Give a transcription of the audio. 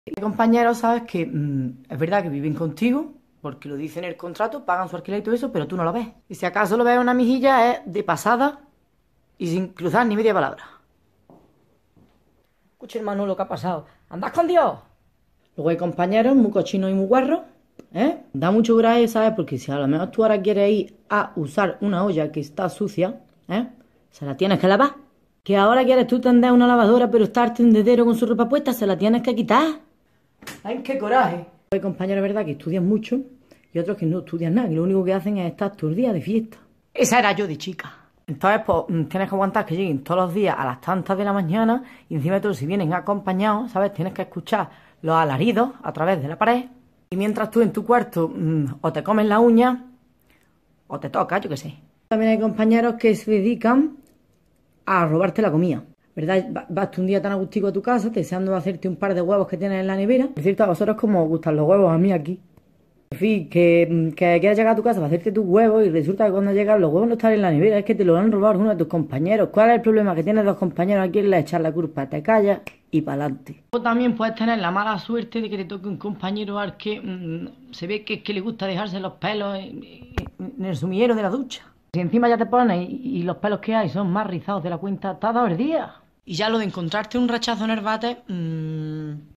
Hay compañeros, sabes, que es verdad que viven contigo, porque lo dice en el contrato, pagan su alquiler y todo eso, pero tú no lo ves. Y si acaso lo ves una mejilla, es de pasada y sin cruzar ni media palabra. Escucha, hermano, lo que ha pasado. ¿Andás con Dios? Luego hay compañeros muy cochinos y muy guarros, ¿eh? Da mucho coraje, ¿sabes? Porque si a lo mejor tú ahora quieres ir a usar una olla que está sucia, ¿eh? Se la tienes que lavar. Que ahora quieres tú tender una lavadora, pero está el tendedero con su ropa puesta, se la tienes que quitar. ¡Ay, qué coraje! Hay compañeros, ¿verdad?, que estudian mucho y otros que no estudian nada, y lo único que hacen es estar todo el día de fiesta. Esa era yo de chica. Entonces, pues, tienes que aguantar que lleguen todos los días a las tantas de la mañana y encima de todo, si vienen acompañados, ¿sabes? Tienes que escuchar los alaridos a través de la pared y mientras tú en tu cuarto o te comes la uña o te toca, yo qué sé. También hay compañeros que se dedican a robarte la comida. ¿Verdad? Vas tú un día tan agustico a tu casa, deseando hacerte un par de huevos que tienes en la nevera. Por cierto, a vosotros cómo os gustan los huevos, a mí aquí. En fin, que quieras llegar a tu casa para hacerte tus huevos y resulta que cuando llegas los huevos no están en la nevera, es que te los han robado uno de tus compañeros. ¿Cuál es el problema? Que tienes dos compañeros a quien le echar la culpa, te callas y para adelante. O también puedes tener la mala suerte de que te toque un compañero al que se ve que le gusta dejarse los pelos en el sumidero de la ducha. Si encima ya te pones y los pelos que hay son más rizados de la cuenta, te ha dado el día. Y ya lo de encontrarte un rechazo en el bate,